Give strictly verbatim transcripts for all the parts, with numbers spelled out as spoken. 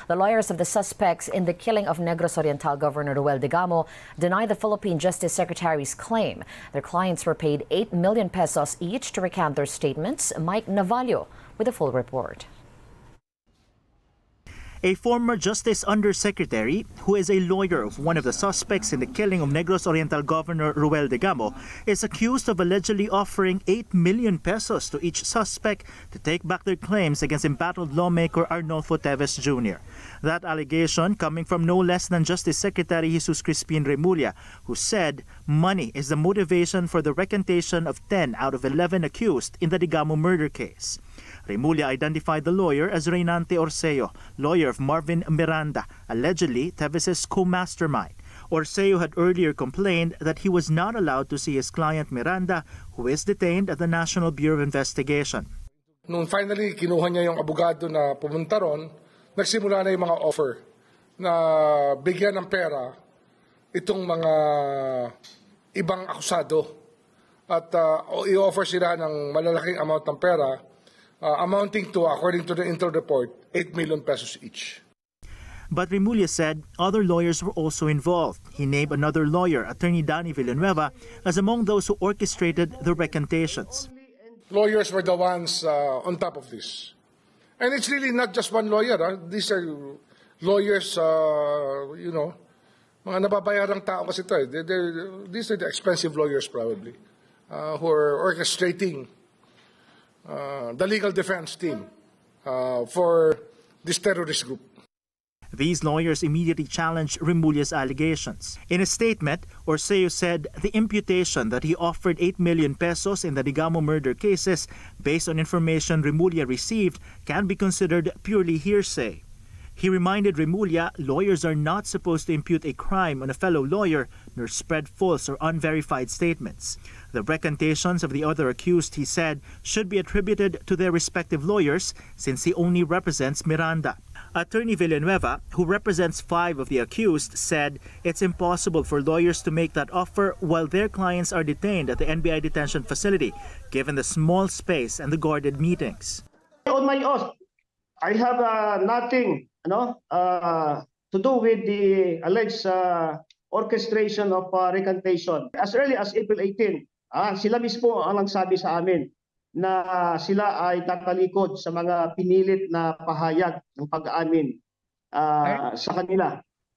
The lawyers of the suspects in the killing of Negros Oriental Governor Ruel Digamo deny the Philippine Justice Secretary's claim. Their clients were paid eight million pesos each to recant their statements. Mike Navalio with a full report. A former Justice Undersecretary, who is a lawyer of one of the suspects in the killing of Negros Oriental Governor Ruel Digamo, is accused of allegedly offering eight million pesos to each suspect to take back their claims against embattled lawmaker Arnolfo Teves Junior That allegation coming from no less than Justice Secretary Jesus Crispin Remulla, who said money is the motivation for the recantation of ten out of eleven accused in the Digamo murder case. Remulla identified the lawyer as Reynante Orseo, lawyer of Marvin Miranda, allegedly Teves' co-mastermind. Orseo had earlier complained that he was not allowed to see his client Miranda, who is detained at the National Bureau of Investigation. Nung finally kinuha niya yung abogado na pumunta ron, nagsimula na yung mga offer na bigyan ng pera itong mga ibang akusado. At uh, i-offer sila ng malalaking amount ng pera, Uh, amounting to, according to the Intel report, eight million pesos each. But Remulla said other lawyers were also involved. He named another lawyer, Attorney Danny Villanueva, as among those who orchestrated the recantations. Lawyers were the ones uh, on top of this. And it's really not just one lawyer. Huh? These are lawyers, uh, you know, mga nababayarang tao kasi ito. They're, they're, these are the expensive lawyers probably, uh, who are orchestrating Uh, the legal defense team uh, for this terrorist group. These lawyers immediately challenged Remulla's allegations. In a statement, Orseo said the imputation that he offered eight million pesos in the Digamo murder cases based on information Remulla received can be considered purely hearsay. He reminded Remulla lawyers are not supposed to impute a crime on a fellow lawyer nor spread false or unverified statements. The recantations of the other accused, he said, should be attributed to their respective lawyers since he only represents Miranda. Attorney Villanueva, who represents five of the accused, said it's impossible for lawyers to make that offer while their clients are detained at the N B I detention facility, given the small space and the guarded meetings. On my oath, I have uh, nothing you know, uh, to do with the alleged uh, orchestration of uh, recantation. As early as April eighteenth, ah, sila mismo ang nagsabi sa amin na sila ay tatalikod sa mga pinilit na pahayag ng pag-aamin uh, sa kanila.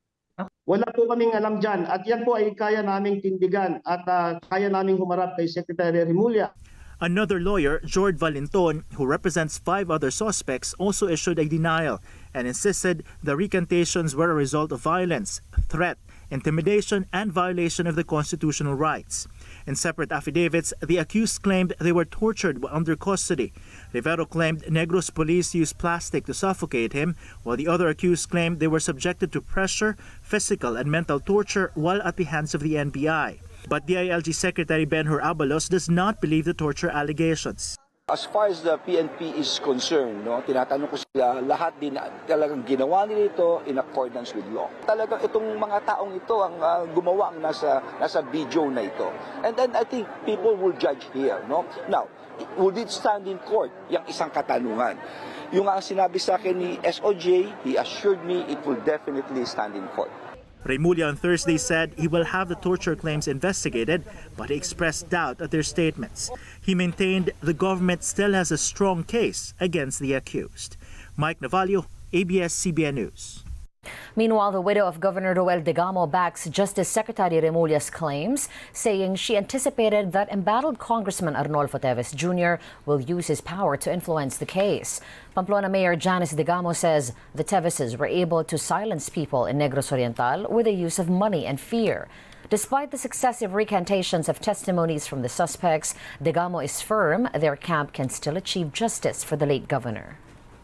Wala po kaming alam dyan at yan po ay kaya naming tindigan at uh, kaya naming humarap kay Secretary Remulla. Another lawyer, Jord Valenton, who represents five other suspects, also issued a denial and insisted the recantations were a result of violence, threat, intimidation, and violation of the constitutional rights. In separate affidavits, the accused claimed they were tortured while under custody. Rivero claimed Negros police used plastic to suffocate him, while the other accused claimed they were subjected to pressure, physical and mental torture while at the hands of the N B I. But D I L G Secretary Benhur Abalos does not believe the torture allegations. As far as the P N P is concerned, no, tinatanong ko sila, lahat din talagang ginawa nila ito in accordance with law. Talagang itong mga taong ito ang uh, gumawa ang nasa, nasa video na ito. And then I think people will judge here. No? Now, would it stand in court? Yung isang katanungan. Yung ang sinabi sa akin ni S O J, he assured me it will definitely stand in court. Remulla on Thursday said he will have the torture claims investigated, but he expressed doubt at their statements. He maintained the government still has a strong case against the accused. Mike Navalio, A B S C B N News. Meanwhile, the widow of Governor Ruel Digamo backs Justice Secretary Remulla's claims, saying she anticipated that embattled Congressman Arnolfo Teves Junior will use his power to influence the case. Pamplona Mayor Janice Digamo says the Teveses were able to silence people in Negros Oriental with the use of money and fear. Despite the successive recantations of testimonies from the suspects, Digamo is firm their camp can still achieve justice for the late governor.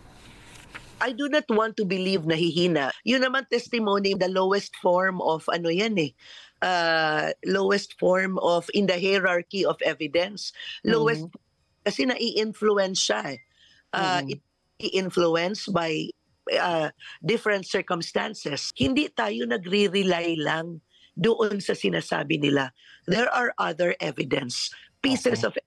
I do not want to believe na hihina. Yun naman testimony, the lowest form of ano yan eh, uh, lowest form of in the hierarchy of evidence. Lowest, mm-hmm. kasi nai-influence siya. Uh, mm-hmm. It i-influence by uh, different circumstances. Hindi tayo nagre-rely lang doon sa sinasabi nila. There are other evidence, pieces okay. of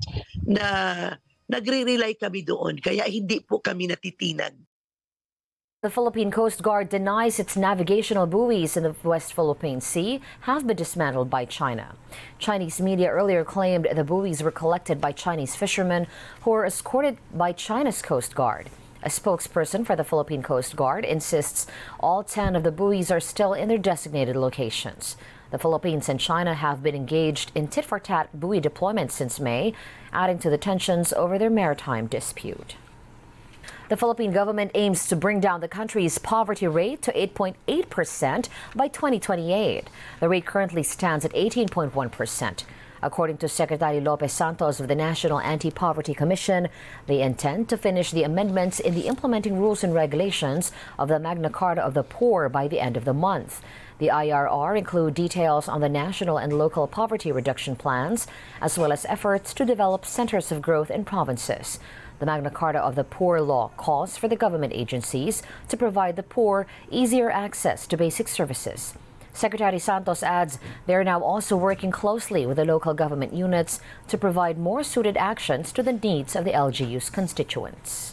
na nagre-rely kami doon, kaya hindi po kami natitinag. The Philippine Coast Guard denies its navigational buoys in the West Philippine Sea have been dismantled by China. Chinese media earlier claimed the buoys were collected by Chinese fishermen who were escorted by China's Coast Guard. A spokesperson for the Philippine Coast Guard insists all ten of the buoys are still in their designated locations. The Philippines and China have been engaged in tit-for-tat buoy deployment since May, adding to the tensions over their maritime dispute. The Philippine government aims to bring down the country's poverty rate to eight point eight percent by twenty twenty-eight. The rate currently stands at eighteen point one percent. According to Secretary Lopez Santos of the National Anti-Poverty Commission, they intend to finish the amendments in the implementing rules and regulations of the Magna Carta of the Poor by the end of the month. The I R R include details on the national and local poverty reduction plans, as well as efforts to develop centers of growth in provinces. The Magna Carta of the Poor law calls for the government agencies to provide the poor easier access to basic services. Secretary Santos adds they are now also working closely with the local government units to provide more suited actions to the needs of the L G U's constituents.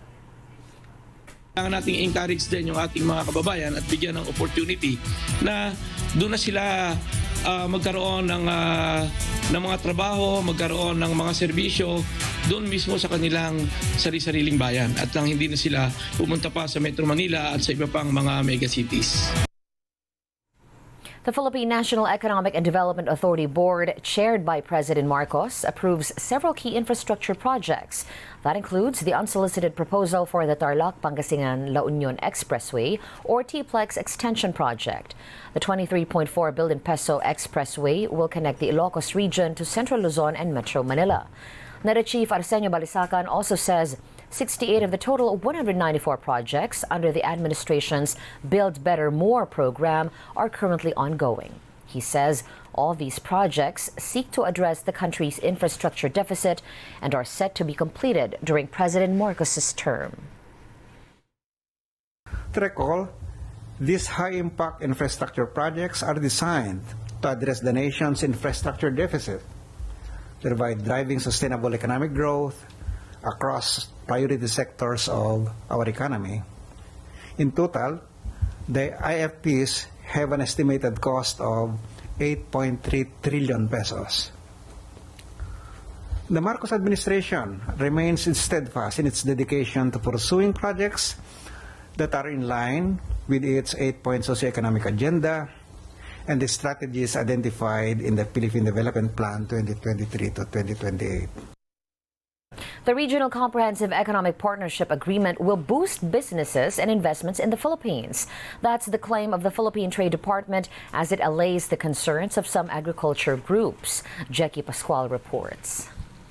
Kailangan nating encourage din yung ating mga kababayan at bigyan ng opportunity na doon na sila uh, magkaroon ng, uh, ng mga trabaho, magkaroon ng mga serbisyo doon mismo sa kanilang sarili-sariling bayan at nang hindi na sila pumunta pa sa Metro Manila at sa iba pang mga megacities. The Philippine National Economic and Development Authority Board, chaired by President Marcos, approves several key infrastructure projects. That includes the unsolicited proposal for the Tarlac-Pangasinan-La Union Expressway, or T-Plex Extension Project. The twenty-three point four billion peso expressway will connect the Ilocos region to Central Luzon and Metro Manila. NEDA Chief Arsenio Balisacan also says sixty-eight of the total one hundred ninety-four projects under the administration's Build Better More program are currently ongoing. He says all these projects seek to address the country's infrastructure deficit and are set to be completed during President Marcos's term. To recall, these high-impact infrastructure projects are designed to address the nation's infrastructure deficit, thereby driving sustainable economic growth across priority sectors of our economy. In total, the I F Ps have an estimated cost of eight point three trillion pesos. The Marcos administration remains steadfast in its dedication to pursuing projects that are in line with its eight-point socioeconomic agenda and the strategies identified in the Philippine Development Plan twenty twenty-three to twenty twenty-eight. The Regional Comprehensive Economic Partnership Agreement will boost businesses and investments in the Philippines. That's the claim of the Philippine Trade Department as it allays the concerns of some agriculture groups. Jackie Pascual reports.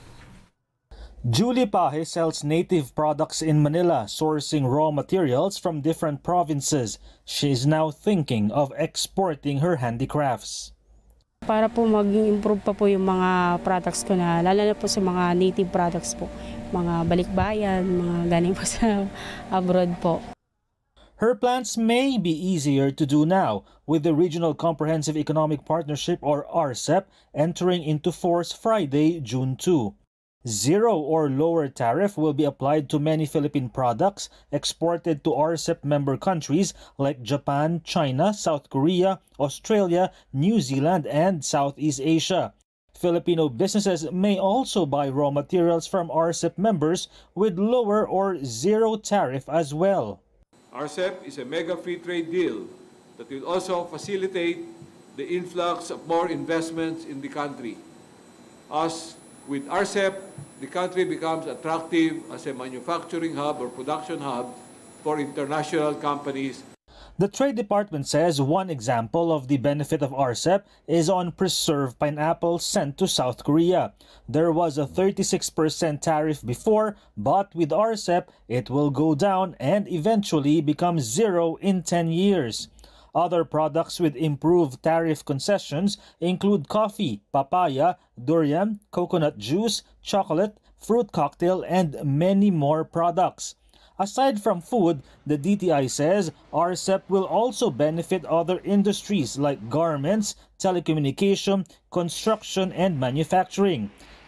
Julie Pahe sells native products in Manila, sourcing raw materials from different provinces. She is now thinking of exporting her handicrafts. Para po mag-improve pa po yung mga products ko na, lalo na po sa mga native products po, mga balikbayan, mga galing po sa abroad po. Her plans may be easier to do now, with the Regional Comprehensive Economic Partnership or R C E P entering into force Friday, June second. Zero or lower tariff will be applied to many Philippine products exported to R C E P member countries like Japan, China, South Korea, Australia, New Zealand, and Southeast Asia. Filipino businesses may also buy raw materials from R C E P members with lower or zero tariff as well. R C E P is a mega free trade deal that will also facilitate the influx of more investments in the country. As with R C E P, the country becomes attractive as a manufacturing hub or production hub for international companies. The Trade Department says one example of the benefit of R C E P is on preserved pineapple sent to South Korea. There was a thirty-six percent tariff before, but with R C E P, it will go down and eventually become zero in ten years. Other products with improved tariff concessions include coffee, papaya, durian, coconut juice, chocolate, fruit cocktail, and many more products. Aside from food, the D T I says R C E P will also benefit other industries like garments, telecommunication, construction, and manufacturing.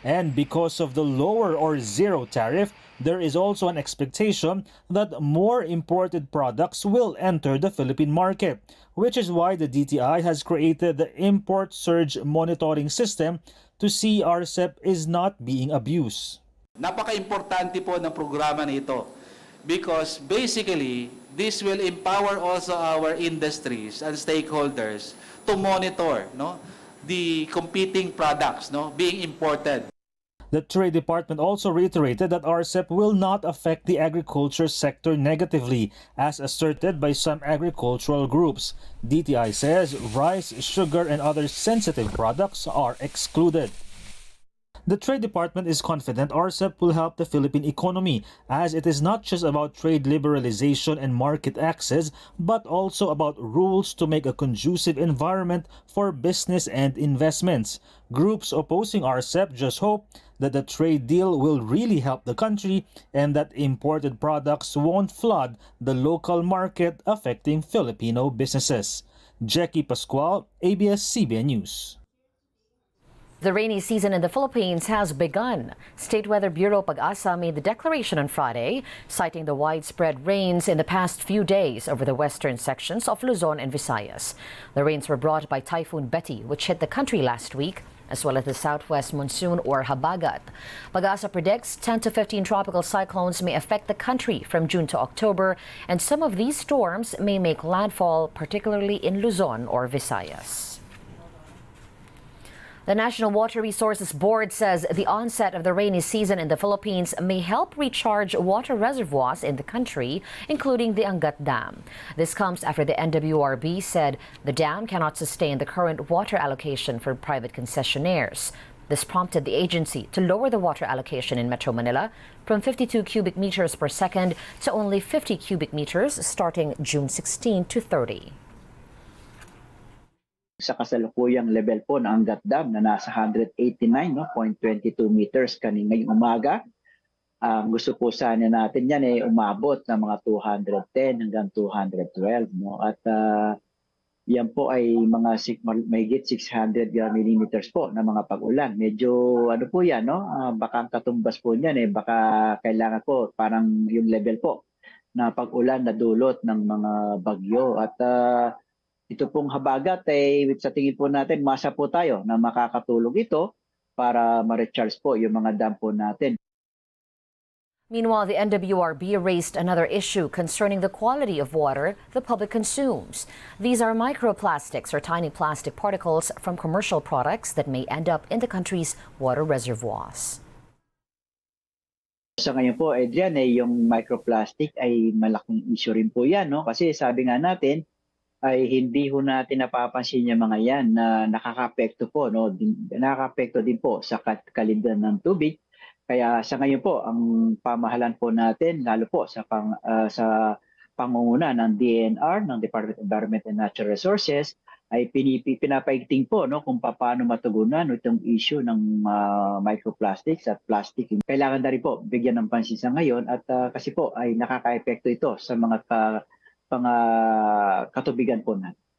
And because of the lower or zero tariff, there is also an expectation that more imported products will enter the Philippine market, which is why the D T I has created the Import Surge Monitoring System to see R C E P is not being abused. Napaka-importante po ng programa na ito because basically, this will empower also our industries and stakeholders to monitor no, the competing products no, being imported. The Trade Department also reiterated that R C E P will not affect the agriculture sector negatively, as asserted by some agricultural groups. D T I says rice, sugar, and other sensitive products are excluded. The Trade Department is confident R C E P will help the Philippine economy, as it is not just about trade liberalization and market access, but also about rules to make a conducive environment for business and investments. Groups opposing R C E P just hope that the trade deal will really help the country and that imported products won't flood the local market, affecting Filipino businesses. Jackie Pascual, A B S C B N News. The rainy season in the Philippines has begun. State Weather Bureau Pag-asa made the declaration on Friday, citing the widespread rains in the past few days over the western sections of Luzon and Visayas. The rains were brought by Typhoon Betty, which hit the country last week, as well as the southwest monsoon or Habagat. Pag-asa predicts ten to fifteen tropical cyclones may affect the country from June to October, and some of these storms may make landfall, particularly in Luzon or Visayas. The National Water Resources Board says the onset of the rainy season in the Philippines may help recharge water reservoirs in the country, including the Angat Dam. This comes after the N W R B said the dam cannot sustain the current water allocation for private concessionaires. This prompted the agency to lower the water allocation in Metro Manila from fifty-two cubic meters per second to only fifty cubic meters starting June sixteenth to thirty. Sa kasalukuyang level po ng Angat Dam na nasa one eighty-nine point two two meters kanina ngayong umaga. Ang uh, gusto po sana natin yan ay eh, umabot ng mga two ten hanggang two twelve. No? At uh, yan po ay mga mahigit six hundred millimeters po na mga pag-ulan. Medyo ano po yan, no? Uh, baka ang katumbas po niyan eh, baka kailangan po parang yung level po na pag-ulan na dulot ng mga bagyo. At uh, ito pong habagat ay eh, sa tingin po natin masa po tayo na makakatulong ito para ma-recharge po yung mga dam po natin. Meanwhile, the N W R B raised another issue concerning the quality of water the public consumes. These are microplastics or tiny plastic particles from commercial products that may end up in the country's water reservoirs. Sa ngayon po, Adrian, eh, yung microplastic ay malaking issue rin po yan. No? Kasi sabi nga natin, ay hindi ho natin napapansin yung mga yan na nakaka-apekto po, no? Nakaka-apekto din po sa kalindihan ng tubig. Kaya sa ngayon po, ang pamahalan po natin, lalo po sa, pang, uh, sa pangunguna ng D N R, ng Department of Environment and Natural Resources, ay pinipi, pinapaigting po no, kung paano matugunan itong issue ng uh, microplastics at plastic. Kailangan na rin po bigyan ng pansin sa ngayon at uh, kasi po ay nakaka-apekto ito sa mga ka, pang uh, katubigan po natin.